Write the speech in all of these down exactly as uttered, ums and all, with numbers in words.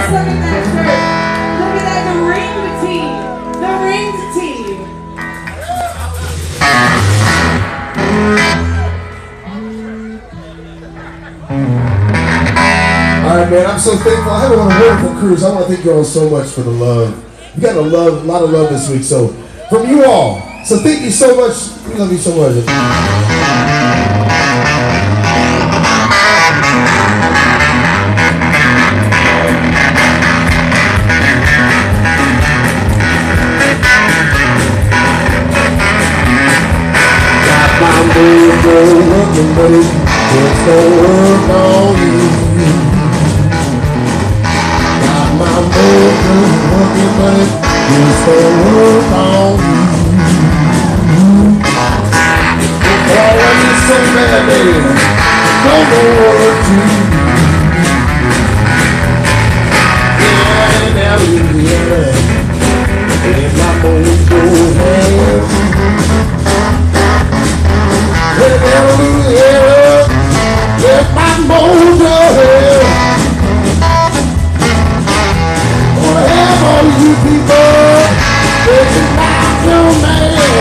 look at that shirt. Look at that, the ring team. The rings team. Alright, man, I'm so thankful. I had a wonderful cruise. I want to thank you all so much for the love. You got a love, a lot of love this week, so from you all. So thank you so much. We love you so much. Working, but it just don't work on you. Got my motor working, but it just don't work on you. Oh, I need so bad, baby. Don't know what to do. Yeah, now you hear it. And my motor hands. Let my motor here. Wanna have all you people taking back your man.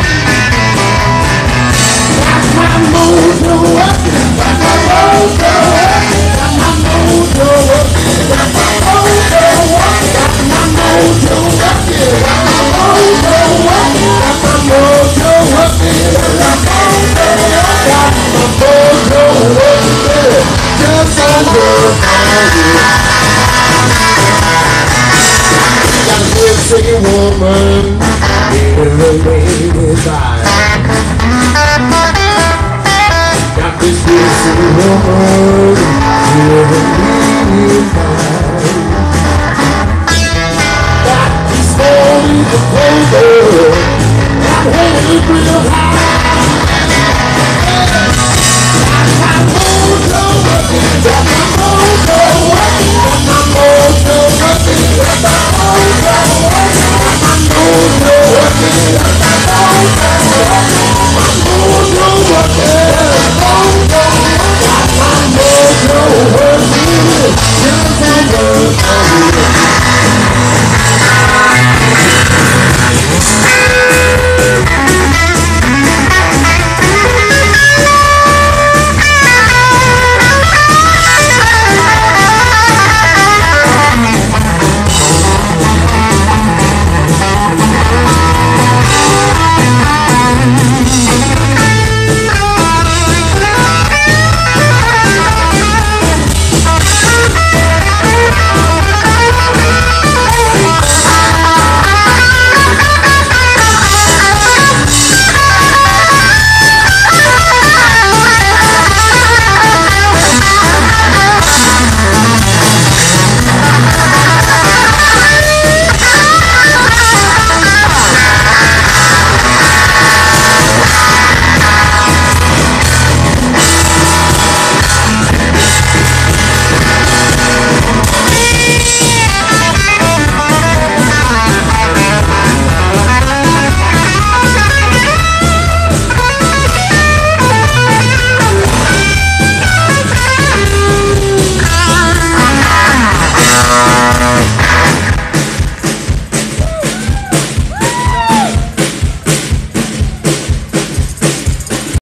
Got my motor working, got my motor working, got my motor working, got my motor working, got my motor working, got my motor working, got my motor working, got my motor working. Just over got a good singing woman in the lady's eye. Got this good singing woman in the